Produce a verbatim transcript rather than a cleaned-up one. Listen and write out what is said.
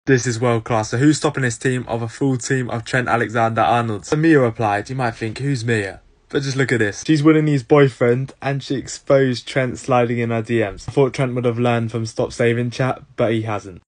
This is world class. So who's stopping this team of a full team of Trent Alexander-Arnold? So Mia replied. You might think, who's Mia? But just look at this. She's Willne's boyfriend and she exposed Trent sliding in her D Ms. I thought Trent would have learned from Stop Saving Chat, but he hasn't.